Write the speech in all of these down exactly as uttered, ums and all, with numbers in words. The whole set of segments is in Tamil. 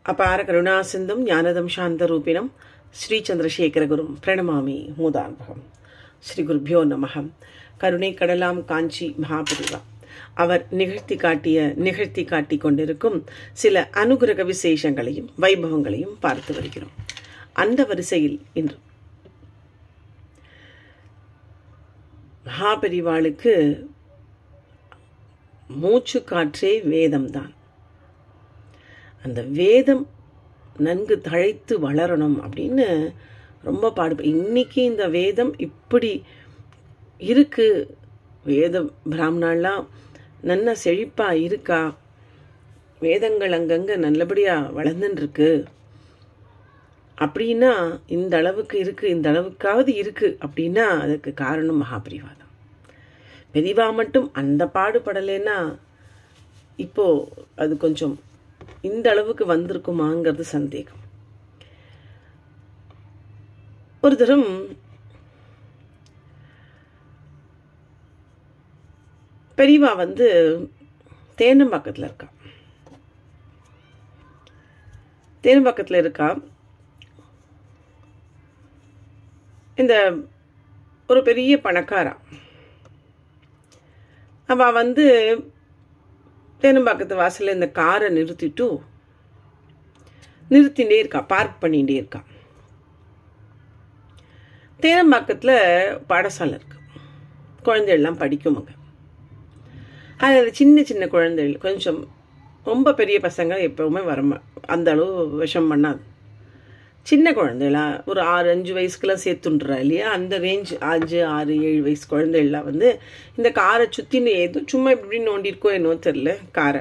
அபார கருணாசிந்தும் ஞானதம் சாந்தரூபிணம் ஸ்ரீ சந்திரசேகரகுரும் பிரணமாமி மூதான்பகம். ஸ்ரீ குருபியோ நமகம். கருணை கடலாம் காஞ்சி மகாபெரிவா அவர் நிகழ்த்தி காட்டிய நிகழ்த்தி காட்டி கொண்டிருக்கும் சில அனுகிரக விசேஷங்களையும் வைபவங்களையும் பார்த்து வருகிறோம். அந்த வரிசையில் இன்று மகாபெரிவாளுக்கு மூச்சு காற்றே வேதம்தான். அந்த வேதம் நன்கு தழைத்து வளரணும் அப்படின்னு ரொம்ப பாடு. இன்னைக்கு இந்த வேதம் இப்படி இருக்கு, வேதம் பிராமணாலாம் நல்ல செழிப்பா இருக்கா, வேதங்கள் அங்கங்க நல்லபடியாக வளர்ந்துருக்கு அப்படின்னா, இந்த அளவுக்கு இருக்கு, இந்த அளவுக்காவது இருக்கு அப்படின்னா அதுக்கு காரணம் மகாபெரிவா தான். பெரிவா மட்டும் அந்த பாடுபடலைன்னா இப்போ அது கொஞ்சம் இந்த அளவுக்கு வந்திருக்குமாங்கிறது சந்தேகம். ஒரு தரம் பெரியவா வந்து தேனம்பாக்கத்தில் இருக்கா தேனம்பாக்கத்தில் இருக்கா இந்த ஒரு பெரிய பணக்காரா. அவ வந்து தேனம்பாக்கத்து வாசலில் இந்த காரை நிறுத்திட்டு நிறுத்திகிட்டே இருக்கா, பார்க் பண்ணிகிட்டே இருக்கா. தேனம்பாக்கத்தில் பாடசாலை இருக்கு, குழந்தைகள்லாம் படிக்குமாங்க. அதில் சின்ன சின்ன குழந்தைகள், கொஞ்சம் ரொம்ப பெரிய பசங்க எப்பவுமே வர அந்த அளவு விஷம் பண்ணாது. சின்ன குழந்தைகளா ஒரு ஆறு அஞ்சு வயசுக்கெல்லாம் சேர்த்துன்றா இல்லையா, அந்த ரேஞ்ச் அஞ்சு ஆறு ஏழு வயசு குழந்தைகள்லாம் வந்து இந்த காரை சுற்றின்னு ஏதோ சும்மா இப்படி நோண்டிருக்கோ என்னவோ தெரில காரை.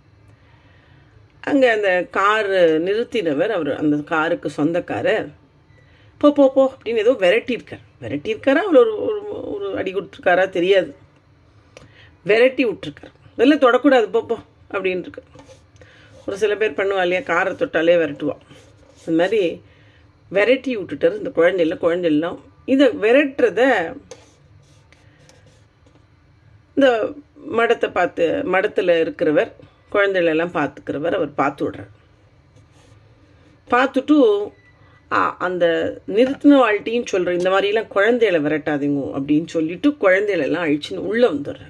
அங்கே அந்த கார் நிறுத்தினவர், அவர் அந்த காருக்கு சொந்தக்காரர், போ போ போ அப்படின்னு ஏதோ விரட்டியிருக்கார். விரட்டியிருக்காரா அவர் ஒரு ஒரு அடி கொடுத்துருக்காரா தெரியாது, விரட்டி விட்டுருக்கார். வெளில தொடக்கூடாது போ போ அப்படின்ட்டுருக்கு. ஒரு சில பேர் பண்ணுவா இல்லையா, காரை தொட்டாலே விரட்டுவா. இந்த மாதிரி விரட்டி விட்டுட்டார் இந்த குழந்தைல. குழந்தைலாம் இதை விரட்டுறத இந்த மடத்தை பார்த்து, மடத்தில் இருக்கிறவர் குழந்தைகளெல்லாம் பார்த்துக்கிறவர், அவர் பார்த்து விடுறார். பார்த்துட்டு அந்த நிறுத்தின வாழ்க்கையும் சொல்கிறார், இந்த மாதிரிலாம் குழந்தைகளை விரட்டாதீங்க அப்படின்னு சொல்லிட்டு குழந்தைகளெல்லாம் அழிச்சுன்னு உள்ளே வந்துடுறார்.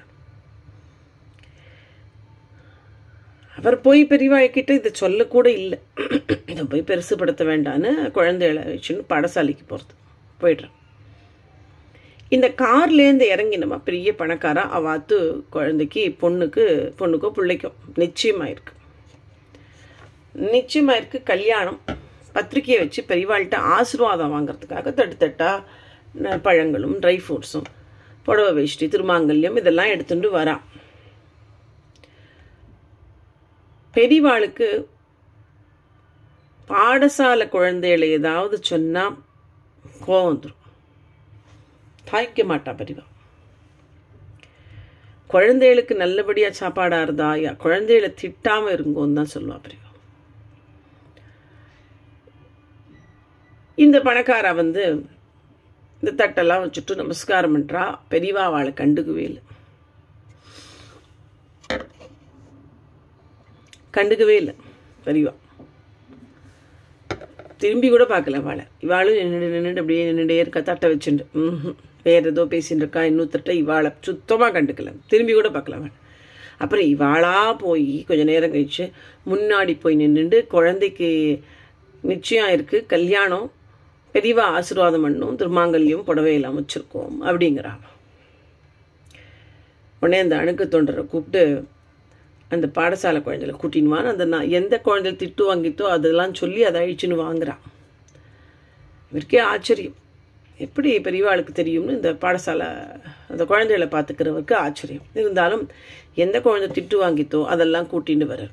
அவர் போய் பெரியவாய்கிட்ட இதை சொல்லக்கூட இல்லை, இதை போய் பெருசுப்படுத்த வேண்டான்னு குழந்தைகளை வச்சுன்னு பாடசாலைக்கு போகிறது போயிடுறான். இந்த கார்லேருந்து இறங்கி நம்ம பெரிய பணக்காரா அவாத்து குழந்தைக்கு பொண்ணுக்கு பொண்ணுக்கோ பிள்ளைக்கோ நிச்சயமாயிருக்கு நிச்சயமாயிருக்கு கல்யாணம். பத்திரிக்கையை வச்சு பெரியவாள்கிட்ட ஆசீர்வாதம் வாங்கிறதுக்காக தட்டுத்தட்டா பழங்களும் ட்ரை ஃப்ரூட்ஸும் புடவை வேஷ்டி திருமாங்கல்யம் இதெல்லாம் எடுத்துட்டு வரான். பெரியவாளுக்கு பாடசாலை குழந்தைகளை ஏதாவது சொன்னால் கோவம் வந்துடும், தாய்க்க மாட்டா பெரியவா. குழந்தைகளுக்கு நல்லபடியாக சாப்பாடாக இருந்தா குழந்தைகளை திட்டாமல் இருங்கோன்னு தான் சொல்லுவா பெரியவா. இந்த பணக்காரா வந்து இந்த தட்டெல்லாம் வச்சுட்டு நமஸ்காரம் பண்ணுறா. பெரியவா அவளை கண்டுக்கவே இல்லை கண்டுக்கவே இல்லை பெரியவா. திரும்பி கூட பார்க்கல வாழை. இவாளும் நின்றுட்டு நின்றுட்டு அப்படியே நின்றுட்டே இருக்கா, தட்டை வச்சுட்டு ம் வேறு ஏதோ பேசின்னு இருக்கா. இன்னும் தட்டை இவாளை சுத்தமாக கண்டுக்கல, திரும்பி கூட பார்க்கல வாழை. அப்புறம் இவாளா போய் கொஞ்சம் நேரம் கழிச்சு முன்னாடி போய் நின்றுட்டு குழந்தைக்கு நிச்சயம் இருக்குது, கல்யாணம், பெரியவா ஆசீர்வாதம் பண்ணும், திருமாங்கல்யம் புடவையெல்லாம் வச்சுருக்கோம் அப்படிங்கிறாங்க. உடனே அந்த அணுக்கு தொண்டரை கூப்பிட்டு அந்த பாடசாலை குழந்தைகளை கூட்டின்வான்னு அந்த நான் எந்த குழந்தை திட்டு வாங்கித்தோ அதெல்லாம் சொல்லி அதை அழிச்சுன்னு வாங்குறான். இவருக்கே ஆச்சரியம், எப்படி பெரியவாளுக்கு தெரியும்னு இந்த பாடசாலை அந்த குழந்தைகளை பார்த்துக்கிறவருக்கு ஆச்சரியம். இருந்தாலும் எந்த குழந்தை திட்டு வாங்கித்தோ அதெல்லாம் கூட்டின்னு வர்றார்.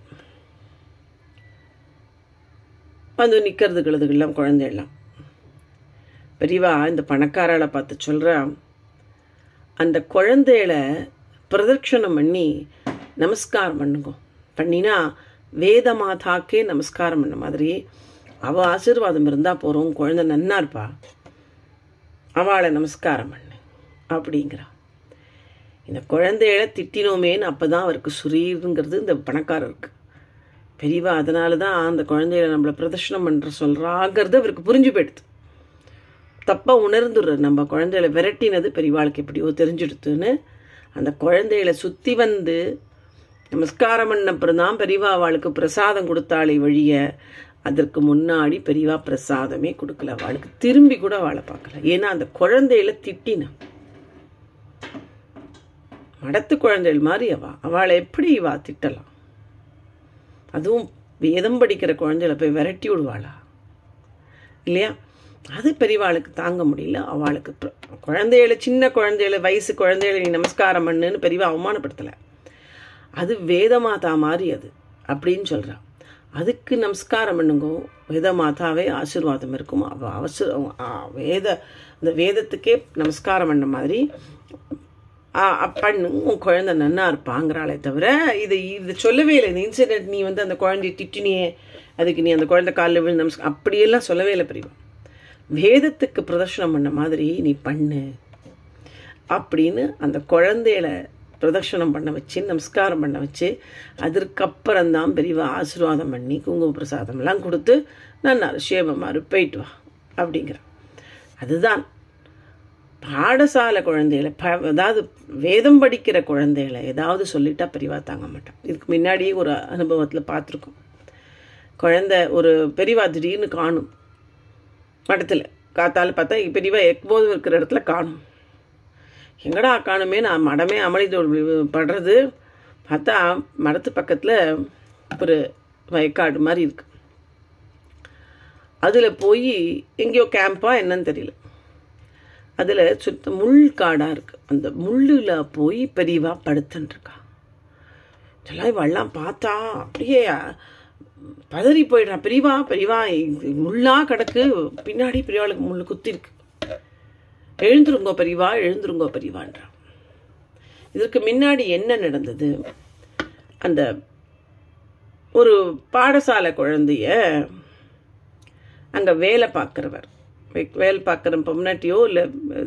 வந்து நிற்கிறது கழுதுகள்லாம் குழந்தையெல்லாம். பெரியவா இந்த பணக்காராளை பார்த்து சொல்கிறா, அந்த குழந்தைகளை பிரதட்சணம் பண்ணி நமஸ்காரம் பண்ணுங்க, பண்ணினா வேத மாதாக்கே நமஸ்காரம் பண்ண மாதிரி அவள் ஆசீர்வாதம் இருந்தால் போகிறோம், குழந்தை நன்னா இருப்பா, அவளை நமஸ்காரம் பண்ணு அப்படிங்கிறா. இந்த குழந்தைகளை திட்டினோமேன்னு அப்போ தான் அவருக்கு சுரீருங்கிறது இந்த பணக்காரருக்கு. பெரியவா அதனால தான் அந்த குழந்தைகளை நம்மளை பிரதர்ஷனம் பண்ணுற சொல்கிறாங்கிறது அவருக்கு புரிஞ்சு போயிடுது. தப்பாக உணர்ந்துடுற நம்ம குழந்தைகளை விரட்டினது பெரியவாளுக்கு எப்படியோ தெரிஞ்சுடுத்துன்னு அந்த குழந்தைகளை சுற்றி வந்து நமஸ்காரம் பண்ணப்புறம் தான் பெரியவா அவளுக்கு பிரசாதம் கொடுத்தாளே வழிய அதற்கு முன்னாடி பெரியவா பிரசாதமே கொடுக்கல. அவளுக்கு திரும்பி கூட அவளை பார்க்கல. ஏன்னா அந்த குழந்தைகளை திட்டினா மடத்து குழந்தைகள் மாதிரி அவா அவளை எப்படி இவா திட்டலாம்? அதுவும் வேதம் படிக்கிற குழந்தைகளை போய் விரட்டி விடுவாளா இல்லையா? அது பெரியவாளுக்கு தாங்க முடியல. அவளுக்கு குழந்தைகளை சின்ன குழந்தைகளை வயசு குழந்தைகளை நீ நமஸ்காரம் பண்ணுன்னு பெரியவா அவமானப்படுத்தலை. அது வேதமாதா மாதிரி அது அப்படின்னு சொல்கிறா. அதுக்கு நமஸ்காரம் பண்ணுங்கோ, வேத மாதாவே ஆசீர்வாதம் இருக்கும். அவ அவசர வேத அந்த வேதத்துக்கே நமஸ்காரம் பண்ண மாதிரி பண்ணு, உன் குழந்தை நன்னா இருப்பாங்கிறாளே தவிர இது இது சொல்லவே இல்லை. இந்த இன்சிடென்ட் நீ வந்து அந்த குழந்தைய திட்டினியே, அதுக்கு நீ அந்த குழந்தை காலில் விழுந்து நமஸ்காரம் அப்படியெல்லாம் சொல்லவே இல்லை பெரியவா. வேதத்துக்கு பிரதர்ஷனம் பண்ண மாதிரி நீ பண்ணு அப்படின்னு அந்த குழந்தையில பிரதர்ஷனம் பண்ண வச்சு நமஸ்காரம் பண்ண வச்சு அதற்கப்புறம்தான் பெரியவா ஆசீர்வாதம் பண்ணி குங்கும பிரசாதம்லாம் கொடுத்து நான் சேமமாக போயிட்டு வா அப்படிங்கிற. அதுதான் பாடசாலை குழந்தைகளை ப அதாவது வேதம் படிக்கிற குழந்தைகளை ஏதாவது சொல்லிட்டா பெரியவா தாங்க மாட்டான். இதுக்கு முன்னாடியே ஒரு அனுபவத்தில் பார்த்துருக்கோம். குழந்தை ஒரு பெரியவா திடீர்னு காணும் மடத்தில். காத்தால் பார்த்தா பெரியவா எப்போதும் இருக்கிற இடத்துல காணும். எங்கடா காணுமே, நான் மடமே அமளி படுறது பார்த்தா மடத்து பக்கத்தில் ஒரு வயக்காடு மாதிரி இருக்கு. அதில் போய் எங்கேயோ கேம்பா என்னன்னு தெரியல. அதில் சுத்த முள் காடாக இருக்குது. அந்த முள்ளில் போய் பெரியவா படுத்துன்ட்ருக்கா. இதெல்லாம் இவெல்லாம் பார்த்தா அப்படியே பதறி போயிடுறான். பெரியவா பெரியவா முள்ளா கிடக்கு, பின்னாடி பெரியவாளுக்கு முள் குத்திருக்கு, எழுந்துருங்கோ பெரியவா எழுந்துருங்கோ பெரியவான்றான். இதற்கு முன்னாடி என்ன நடந்தது? அந்த ஒரு பாடசாலை குழந்தைய அங்கே வேலை பார்க்குறவர் வேலை பார்க்குற பொம்னாட்டியோ இல்லை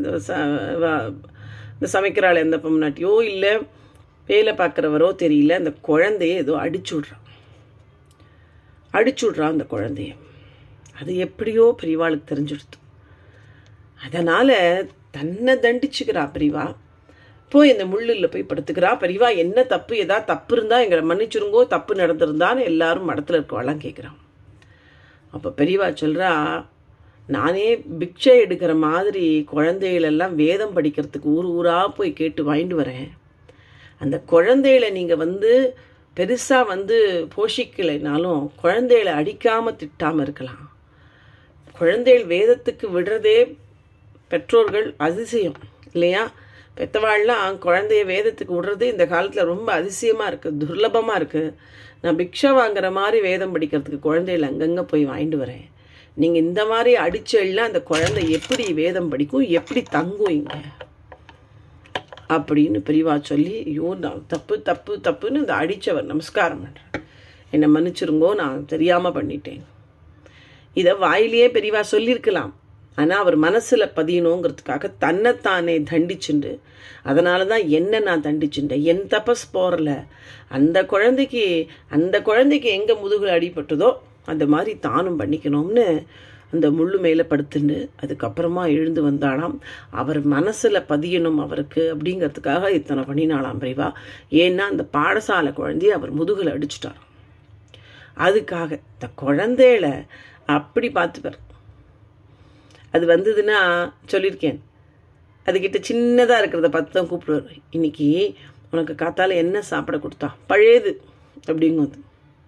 இந்த சமைக்கிறாள் எந்த பொம்னாட்டியோ இல்லை வேலை பார்க்குறவரோ தெரியல, அந்த குழந்தைய ஏதோ அடிச்சு விட்றான் அடிச்சு விட்றான் அந்த குழந்தைய. அது எப்படியோ பெரியவாளுக்கு தெரிஞ்சுடுத்து. அதனால் தன்னை தண்டிச்சுக்கிறா பெரியவா. போய் இந்த முள்ளில் போய் படுத்துக்கிறா. பெரியவா என்ன தப்பு, ஏதாவது தப்பு இருந்தால் எங்களை மன்னிச்சுருங்கோ, தப்பு நடந்திருந்தான்னு எல்லாரும் மடத்தில் இருக்கவாலாம் கேட்குறான். அப்போ பெரியவா சொல்கிறா, நானே பிக்ஷை எடுக்கிற மாதிரி குழந்தைகளெல்லாம் வேதம் படிக்கிறதுக்கு ஊர் ஊராக போய் கேட்டு வாங்கிட்டு வரேன். அந்த குழந்தைகளை நீங்கள் வந்து பெருசாக வந்து போஷிக்கலைனாலும் குழந்தைகளை அடிக்காமல் திட்டாமல் இருக்கலாம். குழந்தைகள் வேதத்துக்கு விடுறதே பெற்றோர்கள் அதிசயம் இல்லையா? பெற்றவாள்லாம் குழந்தைய வேதத்துக்கு விடுறது இந்த காலத்தில் ரொம்ப அதிசயமாக இருக்குது, துர்லபமாக இருக்குது. நான் பிக்ஷை வாங்குற மாதிரி வேதம் படிக்கிறதுக்கு குழந்தைகள் அங்கங்கே போய் வாங்கிட்டு வரேன். நீங்கள் இந்த மாதிரி அடிச்செல்லாம் அந்த குழந்தை எப்படி வேதம் படிக்கும், எப்படி தங்கும் இங்கே அப்படின்னு பெரியவா சொல்லி, ஐயோ நான் தப்பு தப்பு தப்புன்னு இந்த அடித்தவர் நமஸ்காரம் பண்ணுறேன், என்னை மன்னிச்சிருங்கோ, நான் தெரியாமல் பண்ணிட்டேன். இதை வாயிலேயே பெரியவா சொல்லியிருக்கலாம். ஆனால் அவர் மனசில் பதியணுங்கிறதுக்காக தன்னைத்தானே தண்டிச்சுண்டு, அதனால தான் என்ன நான் தண்டிச்சுட்டேன், என் தபஸ் போகிறல, அந்த குழந்தைக்கு அந்த குழந்தைக்கு எங்கே முதுகில் அடிபட்டதோ அந்த மாதிரி தானும் பண்ணிக்கணும்னு அந்த முள்ளு மேலே படுத்துண்டு அதுக்கப்புறமா எழுந்து வந்தாலாம். அவர் மனசில் பதியணும் அவருக்கு அப்படிங்கிறதுக்காக இத்தனை பண்ணினாலாம் பெரியவா. ஏன்னா அந்த பாடசாலை குழந்தைய அவர் முதுகில் அடிச்சுட்டார். அதுக்காக இந்த குழந்தையில அப்படி பார்த்துப்பார். அது வந்ததுன்னா சொல்லியிருக்கேன், அதுக்கிட்ட சின்னதாக இருக்கிறத பார்த்து தான் கூப்பிடுவார். இன்னைக்கு உனக்கு காத்தால என்ன சாப்பிட கொடுத்தா, பழையது அப்படிங்குது.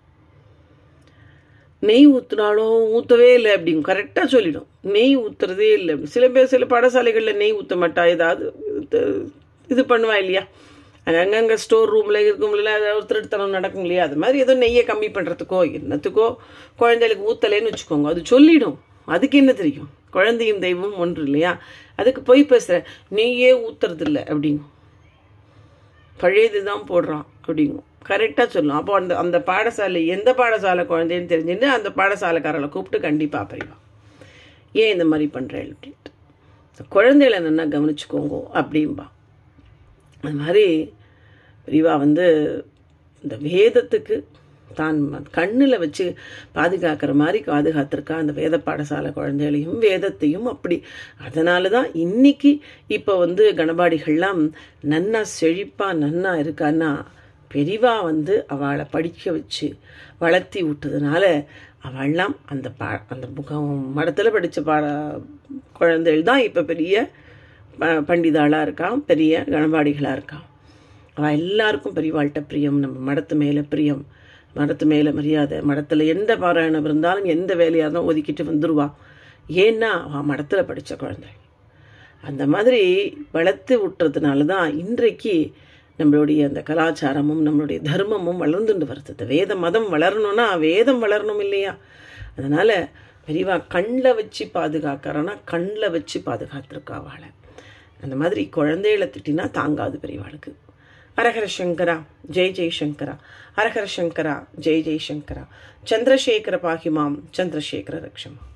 நெய் ஊற்றுனாலும் ஊற்றவே இல்லை அப்படிங்க கரெக்டாக சொல்லிடும். நெய் ஊற்றுறதே இல்லை. சில பேர் சில பாடசாலைகளில் நெய் ஊற்ற மாட்டா, ஏதாவது இது பண்ணுவா இல்லையா, அங்கங்கே ஸ்டோர் ரூமில் இருக்கும்ல ஏதாவது திருட்டுத்தனம் நடக்கும் இல்லையா, அது மாதிரி ஏதோ நெய்யை கம்மி பண்ணுறதுக்கோ என்னத்துக்கோ குழந்தைகளுக்கு ஊற்றலேன்னு வச்சுக்கோங்க, அது சொல்லிடும். அதுக்கு என்ன தெரியும், குழந்தையும் தெய்வம் ஒன்று இல்லையா. அதுக்கு போய் பேசுகிற நெய்யே ஊற்றுறது இல்லை அப்படிங்கும், பழையது தான் போடுறான் அப்படிங்கும், கரெக்டாக சொல்லணும். அப்போ அந்த அந்த பாடசாலை எந்த பாடசாலை குழந்தைன்னு தெரிஞ்சுட்டு அந்த பாடசாலைக்காரரை கூப்பிட்டு கண்டிப்பாக பெரியவா ஏன் இந்த மாதிரி பண்ணுறேன் அப்படின்ட்டு குழந்தைகளை நல்லா கவனிச்சுக்கோங்க அப்படின்பா. அது மாதிரி பெரியவா வந்து இந்த வேதத்துக்கு தான் கண்ணில் வச்சு பாதுகாக்கிற மாதிரி பாதுகாத்திருக்கா அந்த வேத பாடசாலை குழந்தைகளையும் வேதத்தையும். அப்படி அதனால தான் இன்னைக்கு இப்போ வந்து கணபாடிகள்லாம் நன்னா செழிப்பாக நன்னா இருக்கான்னா பெரிவா வந்து அவளை படிக்க வச்சு வளர்த்தி விட்டதுனால அவள்லாம் அந்த பா அந்த முகம் மடத்தில் படித்த பா குழந்தைகள் தான் இப்போ பெரிய பண்டிதாளாக இருக்கான், பெரிய கணபாடிகளாக இருக்கான். அவள் எல்லாருக்கும் பெரியவாழ்கிட்ட பிரியம், நம்ம மடத்து மேலே பிரியம், மடத்து மேலே மரியாதை. மடத்தில் எந்த பாராயணம் இருந்தாலும் எந்த வேலையாக இருந்தாலும் ஒதுக்கிட்டு வந்துடுவான். ஏன்னா அவள் மடத்தில் படித்த குழந்தை. அந்த மாதிரி வளர்த்து விட்டுறதுனால தான் இன்றைக்கு நம்மளுடைய அந்த கலாச்சாரமும் நம்மளுடைய தர்மமும் வளர்ந்துட்டு வருது. இந்த வேத மதம் வளரணும்னா வேதம் வளரணும் இல்லையா? அதனால் பெரியவா கண்ணில் வச்சு பாதுகாக்கிறான்னா கண்ணில் வச்சு பாதுகாத்துருக்கா அவளை. அந்த மாதிரி குழந்தைகளை திட்டினா தாங்காது பெரியவாளுக்கு. ஹரஹர சங்கரா ஜெய் ஜெய் சங்கரா, ஹரஹர சங்கரா ஜெய் ஜெய் சங்கரா. சந்திரசேகர பாகிமாம் சந்திரசேகர ரக்ஷமா.